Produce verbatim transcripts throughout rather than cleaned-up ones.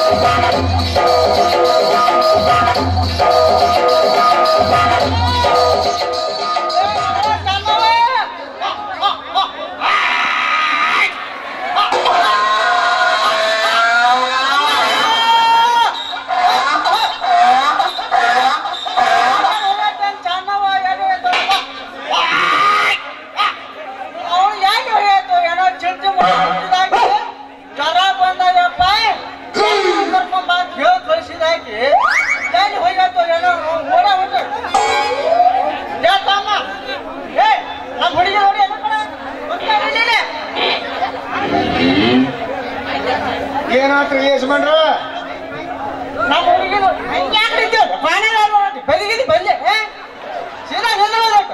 ಏನಾತ್ರಿ ಯಜಮಾನ್ರ ನಮ್ಮ ಹುಡುಗಿದು ಹಂಗ್ಯಾಕ್ರಿ ಫೈನಲ್ ಆಗಿ ಬಲಿಗಿದ್ದು ಬಲ್ಲೆ ಸೀದಾ ನಿಲ್ಲೋದಕ್ಕ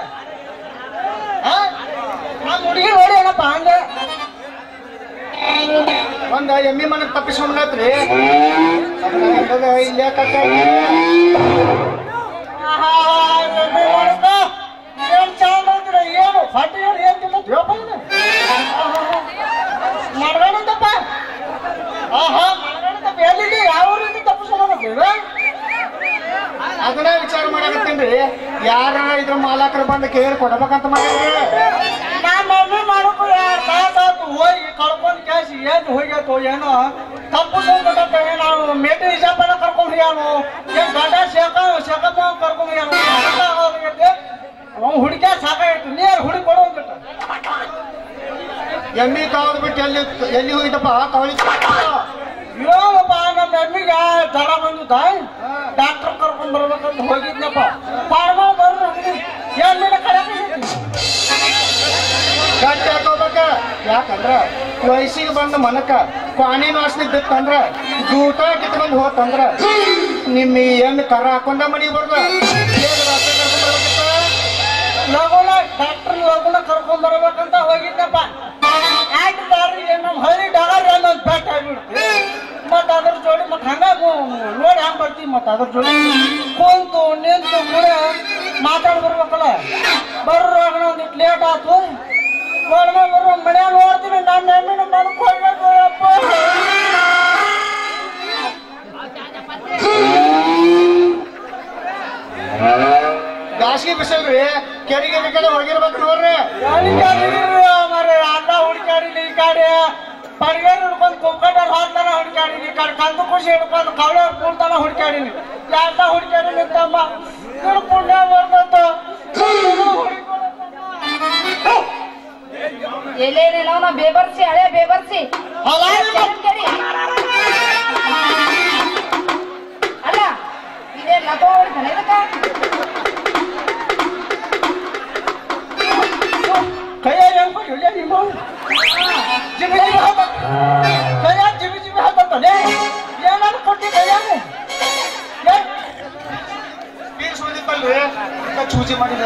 ನಮ್ಮ ಹುಡುಗಿ ನೋಡಿ ಏನಪ್ಪ ಹಂಗೆ ಒಂದ ಎಮ್ಮಿ ಮನಕ್ ತಪ್ಪಿಸ್ಕೊಂಡ್ರಿ ಇಲ್ಲೇ ಕಟ್ಟ ಏನ್ ಚಂದ ಅಂತೀರ ಏನು ಫಾಟಿ ಏನ್ ತಿನ್ನಪ್ಪ ಮಾಡ್ಬೇಡಂತಪ್ಪ ಆಹಾ ಮಾಡ್ಬೇಡಂತಪ್ಪ ಎಲ್ಲಿದೆ ಯಾವ ಊರಿಂದ ತಪ್ಪಿಸ್ಕೊಂಡ್ರಿ ಅದನ್ನ ವಿಚಾರ ಮಾಡಕತ್ತೇನ್ರಿ ಯಾರ ಇದ್ರ ಮಾಲಕರು ಬಂದ ಕೇಳಿ ಕೊಡ್ಬೇಕಂತ ಮಾಡಿದ್ರಿ ನಾನು ಮಮ್ಮಿ ಮಾಡೋಕು ಎರಡು ತಾಸಾತು ಹೋಗಿ ಕಳ್ಕೊಂಡು ಕ್ಯಾಶ್ ಏನು ಹೋಗ್ಯಾತು ಏನೋ ತಪ್ಪಿಸ್ಕೊಂಡ್ಬಿಟ್ಟ ನಾವು ಮೇಟಿ ಹಿಜಾಪನ ಕರ್ಕೊಂಡು ಹೋಗ್ಯಾನು ಏನ್ ಗಂಡ ಶೇಕ ಶೇಕಪ್ಪ ಕರ್ಕೊಂಡು ಹೋಗ್ಯಾನು ಅವ್ನು ಹುಡುಕ್ಯಾ ಸಾಕಾಯ್ತು ನೀರು ಹುಡುಕಿ ಕೊಡೋದ್ಬಿಟ್ಟ ಎಮ್ಮಿ ಕಾವದ್ ಬಿಟ್ಟು ಎಲ್ಲಿ ಎಲ್ಲಿ ಹೋಗಿದ್ದಪ್ಪ ಕವಳಿ ಏನಪ್ಪ ನಮ್ಮ ಎಮ್ಮಿಗೆ ಜ್ವರ ಬಂದಿದ್ದ ಡಾಕ್ಟರ್ ಕರ್ಕೊಂಡ್ ಬರ್ಬೇಕಂತ ಹೋಗಿದ್ನಪ್ಪ ಪಾಡ್ಮ ಬರ್ರಿ ಎಲ್ಲಿನ ಕಡೆ ಗಟ್ಟಿ ಹಾಕೋಬೇಕ ಯಾಕಂದ್ರ ವಯಸ್ಸಿಗೆ ಬಂದ ಮನಕ ಪಾನಿ ವಾಸನೆ ಬಿತ್ತಂದ್ರ ಊಟ ಕಿತ್ಕೊಂಡ್ ಹೋತಂದ್ರ ನಿಮ್ಮ ಎಮ್ಮಿ ಕರ ಹಾಕೊಂಡ ಮನಿಗೆ ಬರ್ದ ಲಗುನ ಡಾಕ್ಟರ್ ಲಗುನ ಕರ್ಕೊಂಡ್ ಬರ್ಬೇಕಂತ ಹೋಗಿದ್ನಪ್ಪ ಆಯ್ತು ಬಾರ್ರಿ ನಮ್ಮ ಹರಿ ಡಗರ್ ಅನ್ನೋದು ಬೆಟ್ಟ ಆಗ್ಬಿಡ್ತು ಮತ್ತ ಅದ್ರ ಜೋಡಿ ಮತ್ತ ಹಂಗ ನೋಡಿ ಹಂಗ ಬರ್ತೀವಿ ಮತ್ತ ಅದ್ರ ಜೋಡಿ ಕುಂತು ನಿಂತು ಕೂಡ ಮಾತಾಡ್ ಬರ್ಬೇಕಲ್ಲ ಬರ್ರಾಗ ಒಂದಿಟ್ಟು ಲೇಟ್ ಆಯ್ತು ಬರೋ ಬರೋ ಮನ್ಯಾಗ ನೋಡ್ತೀನಿ ನನ್ನ ಹೆಣ್ಣಿನ ಮನ್ಕೊಳ್ಬೇಕು ಅಪ್ಪ ಬ್ಯಾಸಿಗೆ ಬಿಸಿಲ್ರಿ ಕೆರೆಗೆ ಕಡೆ ಹೋಗಿರ್ಬೇಕು ನೋಡ್ರಿ ಮರ ಅನ್ನ ಹುಡ್ಕಾಡಿಲಿ ಈ ಕಡೆ ಪಡಿಗೆ ಹಿಡ್ಕೊಂಡು ಕುಕ್ಕಟರ್ ಹಾಕ್ತಾನ ಹುಡ್ಕಾಡಿನಿ ಈ ಕಡೆ ಕಂದು ಖುಷಿ ಹಿಡ್ಕೊಂಡು ಕವಳೆ ಕೂಡ್ತಾನ ಹುಡ್ಕಾಡಿನಿ ಯಾಕ ಹುಡ್ಕಾಡಿನಿ ತಮ್ಮ ಇವ್ರು ಪುಣ್ಯ ಬರ್ತಂತ ಎಲ್ಲೇನೇನೋ ನಾ ಬೇಬರ್ಸಿ ಹಳೆ ಬೇಬರ್ಸಿ ಅಲ್ಲ ಇದೇ ಲಗೋ ಹೊಡಿತಾನೆ ಇದಕ್ಕ ಕೈಯಾಗ ಹೆಂಗ್ ಕೊಟ್ಟಿಲ್ಲ ನಿಮ್ಮ ಜಿಬಿ ಜಿಬಿ ಹಾಕ ಕೈಯಾಗ ಜಿಬಿ ಜಿಬಿ ಹಾಕಂತಾನೆ ಏನಾದ್ರು ಕೊಟ್ಟಿ ಕೈಯಾಗ ಸುಳಿದಿಪ್ಪಲ್ರಿ ಚೂಜಿ ಮಾಡಿದ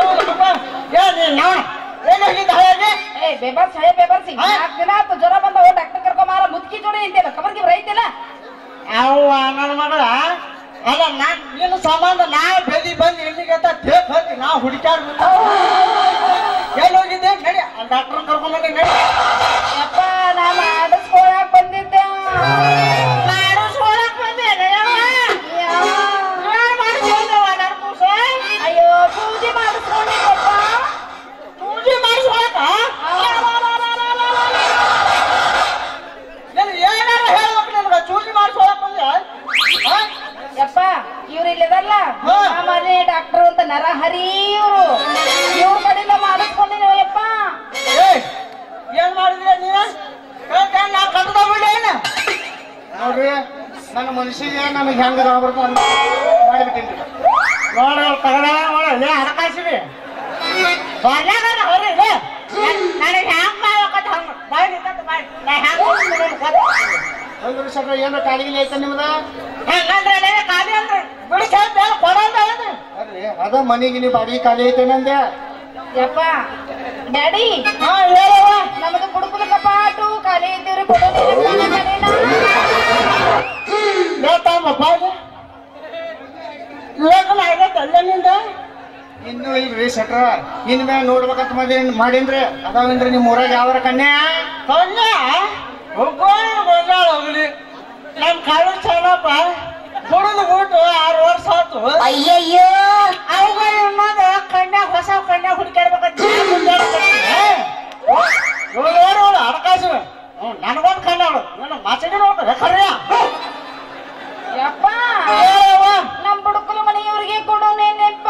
ಏನಾಗಿದ್ದ ಹಾಗೆ ಏ ಬೇಬರ್ಸಿ ಹಳೆ ಬೇಬರ್ಸಿ ನಾಲ್ಕು ದಿನ ಆಯ್ತು ಜ್ವರ ಬಂದ ಡಾಕ್ಟರ್ ಕರ್ಕೊಂಬಾರ ಮುದುಕಿ ಜೋಡಿ ಇಂತಿಲ್ಲ ಕಬರ್ಗಿ ರೈತಿಲ್ಲ ಅವ್ವ ನನ್ನ ಮಗಳ ಅಲ್ಲ ನಾನ್ ನೀನು ಸಂಬಂಧ ನಾ ಬೆದಿ ಬಂದು ಇಲ್ಲಿಗೆ ಅಂತ ಟೇಪ್ ಹಾಕಿ ನಾ ಹುಡುಕ್ಯಾಡ್ ಎಲ್ಲಿ ಹೋಗಿದ್ದೆ ನಡಿ ಡಾಕ್ಟರ್ ಕರ್ಕೊಂಡ್ಬಂದೆ ನಡಿ ಯಪ್ಪ ನಾ ಮಾಡಿಸ್ಕೊಳಕ್ ಬಂದಿದ್ದೆ ಮಾಡಿಸ್ಕೊಳಕ್ ಬಂದೆ ಅಯ್ಯೋ ಪೂಜೆ ಮಾಡಿಸ್ಕೊಂಡಿದ್ದಪ್ಪ ಪೂಜೆ ಮಾಡಿಸ್ಕೊಳಕ ಏನಾರ ಹೇಳ್ಬೇಕು ನನ್ಗ ಚೂಜಿ ಮಾಡಿಸ್ಕೊಳಕ್ ಬಂದೆ ಯಪ್ಪ ಇವ್ರು ಇಲ್ಲದಲ್ಲ ಮನೆ ಡಾಕ್ಟರ್ ಅಂತ ನರಹರಿ ಇವ್ರು ಇವ್ರ ಕಡೆಯಿಂದ ಮಾಡಿಸ್ಕೊಂಡಿದ್ದೇವ ಯಪ್ಪ ಏನ್ ಮಾಡಿದ್ರೆ ನೀನ ನಾ ಕಟ್ಟದ ಬಿಡಿ ಏನ ನೋಡ್ರಿ ನನ್ನ ಮನುಷ್ಯಗೆ ನನಗೆ ಹೆಂಗ ಬರ್ಬೇಕು ಅಂತ ಮಾಡಿಬಿಟ್ಟೇನ್ರಿ ನೋಡ ತಗಡ ನೋಡ ಹಣಕಾಸಿವಿ ಬರ್ಲಾಗ ಹೊರಿ ನನಗೆ ಹ್ಯಾಂಗ ಮಾಡ್ಬೇಕಂತ ಹಂಗ ಬಾಯ್ ನಿಂತ ಬಾಯ್ ನಾ ಹ್ಯಾಂಗ ಅಂದ್ರೆ ಸರ್ ಏನಾರ ಕಾಲಿಗೆ ಐತೆ ನಿಮ್ದ ಹೆಂಗಂದ್ರೆ ಖಾಲಿ ಅಂದ್ರೆ ಬಿಡಿ ಕೊಡಂತ ಅಲ್ರಿ ಅದ ಮನೆಗೆ ನೀವು ಬಾಡಿಗೆ ಖಾಲಿ ಐತೇನಂದೆ ಯಪ್ಪ ಡ್ಯಾಡಿ ಹಾ ಹೇಳವ್ವ ನಮ್ದು ಬುಡುಕುಲ ಕಪಾಟು ಖಾಲಿ ಇದ್ದೀವ್ರಿ ಕೊಡೋದಿಲ್ಲ ಲೇಟಮ್ಮ ಬಾಯ್ ಲೇಖನ ಆಗತ್ತೆ ಅಲ್ಲ ನಿಂದ ಇನ್ನೂ ಇಲ್ರಿ ಸಟ್ರ ಇನ್ ಮ್ಯಾಲ ನೋಡ್ಬೇಕಂತ ಮಾಡಿ ಮಾಡೀನ್ರಿ ಅದಾವೇನ್ರಿ ನಿಮ್ ಊರಾಗ ಯಾವ್ರ ಕನ್ಯಾ ಕನ್ಯಾ ಹೋಗೋಣ ಬಂದಾಳ ಹೋಗ್ಲಿ ನಮ್ ಕಾಳು ಚೆನ್ನಪ್ಪ ಹುಡುಗ ಬಿಟ್ಟು ಆರು ವರ್ಷ ಆತು. ಅಯ್ಯಯ್ಯೋ ಅವುಗಳ ಇನ್ನೊಂದ ಕನ್ಯಾಗ ಹೊಸ ಕನ್ಯಾಗ ಹುಡುಕಾಡ್ಬೇಕಂತ ನೋಡು ಅಡಕಾಸ ನನಗೊಂದು ಕನ್ಯಾ ಅವಳು ನನ್ನ ಮಾಚಡಿ ನೋಡ್ತಾರೆ ಖರ್ಯ. ಯಪ್ಪ ನಮ್ ಬುಡುಕಲು ಮನೆಯವ್ರಿಗೆ ಕೊಡು ನೆನಪ್ಪ.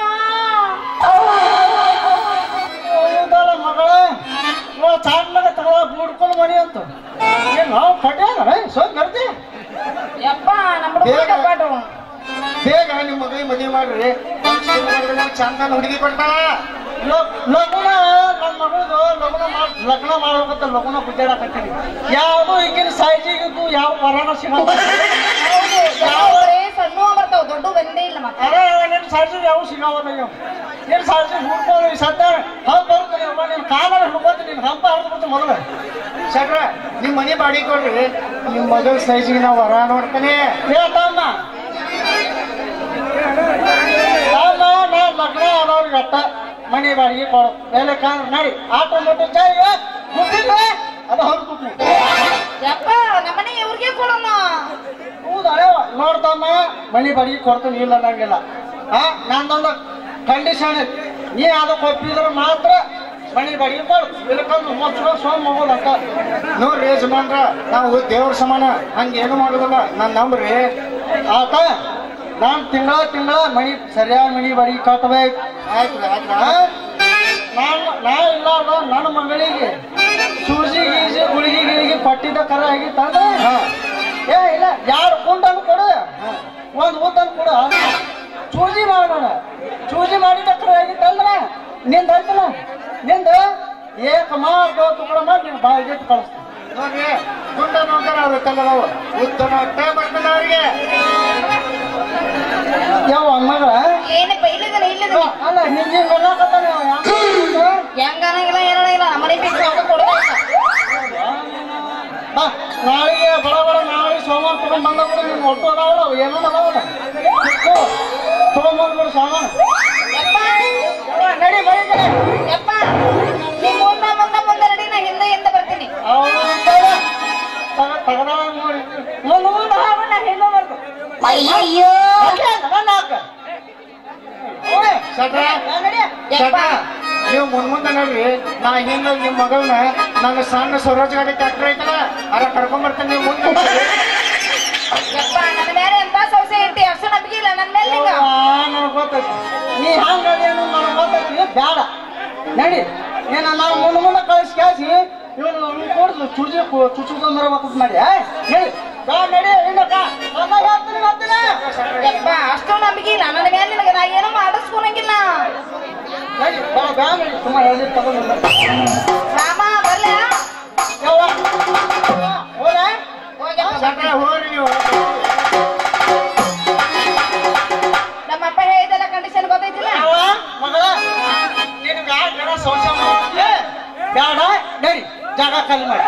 ಹೌದಲ್ಲ ಮಗಳ ನೋಡ್ ಸಣ್ಣಗ ತಗೋ ಬುಡ್ಕೊಂಡು ಮನಿ ಅಂತ ಏನ್ ನಾವು ಪಟ್ಯಾರ ಸೋನ್ ಬರ್ತಿ. ಯಪ್ಪ ನಮ್ ಬುಡುಕಲು ಪಾಡು ಬೇಗ ನಿಮ್ಮ ಮದುವೆ ಮದುವೆ ಮಾಡ್ರಿ ಚಂದ ಹುಡುಗಿ ಕೊಡ್ತಾಳ. ಲಗ್ನ ನನ್ನ ಮಗಳದು ಲಗ್ನ ಮಾಡ್ ಲಗ್ನ ಮಾಡ್ಬೇಕಂತ ಲಗ್ನ ಗುದ್ದಾಡಕತ್ತೀನಿ. ಯಾವುದು ಈಗಿನ ಸೈಜಿಗಿದ್ದು ಯಾವ ವರನ ಸಿಗಲ್ಲ. ಸಣ್ಣ ಬರ್ತಾವ ದೊಡ್ಡ ಬಂದೇ ಇಲ್ಲ ಮತ್ತೆ. ಅದೇ ನಿನ್ನ ಸೈಜಿಗೆ ಯಾವ ಸಿಗವಲ್ಲ ನೀವು ನಿನ್ನ ಸೈಜಿಗೆ ಹುಡ್ಕೊಂಡು ಸದ್ದ ಹಂಗ ಬರುತ್ತೆ ನಿನ್ನ ಕಾಲ ಹುಡ್ಕೋತ ನಿನ್ನ ಹಂಪ ಹರಿದ್ಬಿಟ್ಟು ಮೊದಲು. ಶಟ್ರ ನಿಮ್ ಮನೆ ಬಾಡಿ ಕೊಡ್ರಿ ನಿಮ್ ಮಗಳ ಸೈಜಿಗೆ ನಾವು ವರ ನೋಡ್ತಾನೆ. ಹೇಳ್ತಮ್ಮ ತಮ್ಮ ನಾ ಲಗ್ನ ಆದವ್ರಿಗೆ ಅಟ್ಟ ಮನೆ ಬಾಡಿಗೆ ಕೊಡು ಮೇಲೆ ಕಾಣ ನಡಿ ಆಟ ಮೊಟ್ಟ ಚಾಯ್ ಮುಟ್ಟಿದ್ರೆ ಅದು ಹೊರತು. ಯಪ್ಪ ನಮ್ಮನೆ ಇವ್ರಿಗೆ ಕೊಡೋಣ. ಹೌದಾ ನೋಡ್ತಮ್ಮ ಮನೆ ಬಾಡಿಗೆ ಕೊಡ್ತೀನಿ ಇಲ್ಲ ನಂಗಿಲ್ಲ. ಹಾ ನಂದೊಂದು ಕಂಡೀಷನ್ ನೀ ಅದಕ್ಕೆ ಒಪ್ಪಿದ್ರೆ ಮಾತ್ರ ಮನೆ ಬಾಡಿಗೆ ಕೊಡು ಇಲ್ಲಕಂದ್ರೆ ಮೊದಲು ಸೋಮ್ ಹೋಗೋದಂತ. ನೋಡ್ರಿ ಯಜಮಾನ್ರ ನಾವು ದೇವ್ರ ಸಮಾನ ಹಂಗೇನು ಮಾಡೋದಲ್ಲ ನಾನ್ ನಂಬ್ರಿ. ಆತ ನಾನು ತಿಂಗಳ ತಿಂಗಳ ಮನಿ ಸರಿಯಾಗಿ ಮನಿ ಬಾಡಿಗೆ ಕಟ್ಟಬೇಕು. ಆಯ್ತು ಆಯ್ತು ನಾನು ನಾ ಇಲ್ಲಾರ್ದ ನನ್ನ ಮಗಳಿಗೆ ಸೂಜಿ ಗೀಜಿ ಗುಳಿಗೆ ಗಿಳಿಗೆ ಕೊಟ್ಟಿದ್ದ ಕರ ಆಗಿತ್ತಂದ್ರೆ ಹಾ ಏ ಇಲ್ಲ ಎರಡು ಕುಂಡನ್ನು ಕೊಡು ಒಂದು ಊತನ್ನು ಕೊಡು ಚೂಜಿ ಮಾಡೋಣ. ಚೂಜಿ ಮಾಡಿದ ಕರ ಆಗಿತ್ತಂದ್ರ ನಿಂದ ಅಂತಿಲ್ಲ ನಿಂದ ಏಕ ಮಾರ್ಗ ತುಕಡ ಮಾಡಿ ನಿನ್ನ ಬಾಯಿಗೆ ಕಳಿಸ್ತೀನಿ. ನೋಡ್ರಿ ಗುಂಡ ನೋಡ್ತಾರ ಅವ್ರ ನಾವು ಉತ್ತಮ ಹೊಟ್ಟೆ ಬರ್ತದ ಅವ್ರಿಗೆ. ಯಾವ ಮಗಳ ಏನಪ್ಪ ಇಲ್ಲದನ ಇಲ್ಲದನ ಅಲ್ಲ ನಿಂಗೆ ಗೊತ್ತಾಗತ್ತಾನ ಹೆಂಗ ಅನ್ನಂಗಿಲ್ಲ ಏನಿಲ್ಲ ನಮ್ಮನೆ ಬಿಟ್ಟು ಅದು ಕೊಡೋದಿಲ್ಲ. ಬಾ ನಾಳೆಗೆ ಬಡ ಬಡ ನಾಳೆ ಸೋಮವಾರ ತಗೊಂಡ್ ಬಂದ ನಿನ್ ಒಟ್ಟು ಅದಾವಲ್ಲ ಅವು ಏನೋ ಅದಾವಲ್ಲ ತಗೊಂಡ್ಬಂದ್ಬಿಡು ಸಾಮಾನ. ನಡಿ ಬರೀ ಯಪ್ಪ ನೀ ಮುಂದ ಮುಂದ ಮುಂದೆ ನಡಿ ನಾ ಹಿಂದೆ ಹಿಂದೆ ಬರ್ತೀನಿ. ತಗದ ನೋಡಿ ಮುಂದೆ ಮುಂದೆ ಹಾಗ ನಾ ಹಿಂದೆ ಬರ್ತೀನಿ. ಅಯ್ಯಯ್ಯೋ ಶಟ್ರ ಶಟ್ರ ನೀವು ಮುಂದ್ ಮುಂದೆ ನೋಡ್ರಿ ನಾ ಹಿಂಗ ನಿಮ್ ಮಗಳನ್ನ ನನ್ನ ಸಣ್ಣ ಸ್ವರಾಜ್ ಗಾಡಿ ಟ್ಯಾಕ್ಟರ್ ಐತಲ್ಲ ಅದ ಕರ್ಕೊಂಡ್ ಬರ್ತೇನೆ. ನೀವು ಮುಂದೆ ಯಪ್ಪ ನನ್ನ ಮೇಲೆ ಎಂತ ಸೌಸೆ ಇಟ್ಟಿ ಅಷ್ಟು ನಂಬಿಕೆ ಇಲ್ಲ ನನ್ನ ಮೇಲೆ ನಿಂಗ. ನನಗೆ ಗೊತ್ತೈತಿ ನೀ ಹಂಗದೇನು ನನಗೆ ಗೊತ್ತೈತಿ ಬೇಡ ನಡಿ ಏನ ನಾವು ಮುಂದೆ ಮುಂದೆ ಕಳಿಸಿ ಕ್ಯಾಸಿ ಇವನು ಕೊಡ್ದು ಚುಜಿ ಚುಚ್ಚುಕೊಂಡ್ ಬರಬೇಕು ಮಾಡಿ ನಡಿ ಬಾ ನಡಿ ಇನ್ನಕ್ಕ ಅನ್ನ ಹೇಳ್ತೀನಿ ಹೇಳ್ತೀನಿ. ಯಪ್ಪ ಅಷ್ಟು ನಂಬಿಕೆ ಇಲ್ಲ ನನ್ನ ಮೇಲೆ ನಿನಗೆ ನಾ ಏನೋ ಮಾಡಿಸ್ಕೊಳಂಗಿಲ್ಲ. ನಡಿ ಬಾ ಬಾ ನಡಿ ಸುಮ್ಮ ಹೇಳಿ ತಗೊಂಡು ರಾಮ ಬರ್ಲ ಯವ್ವ ಹೋದ ಶಟ್ರ ಹೋಗ್ರಿ ನೀವು. ನಮ್ಮಪ್ಪ ಹೇಳಿದೆಲ್ಲ ಕಂಡೀಷನ್ ಗೊತ್ತೈತಿಲ್ಲ. ಯವ್ವ ಮಗಳ ನಿನಗೆ ಯಾರು ಜನ ಶೌಚ ಮಾಡ್ತೀಯ ಬೇಡ ನಡಿ ಜಾಗ ಖಾಲಿ ಮಾಡಿ.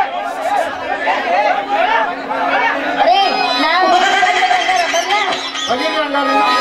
ಅರೇ ನಾವು ಬರ್ಲ ಹೋಗಿರಿ ಹಂಗಾರೆ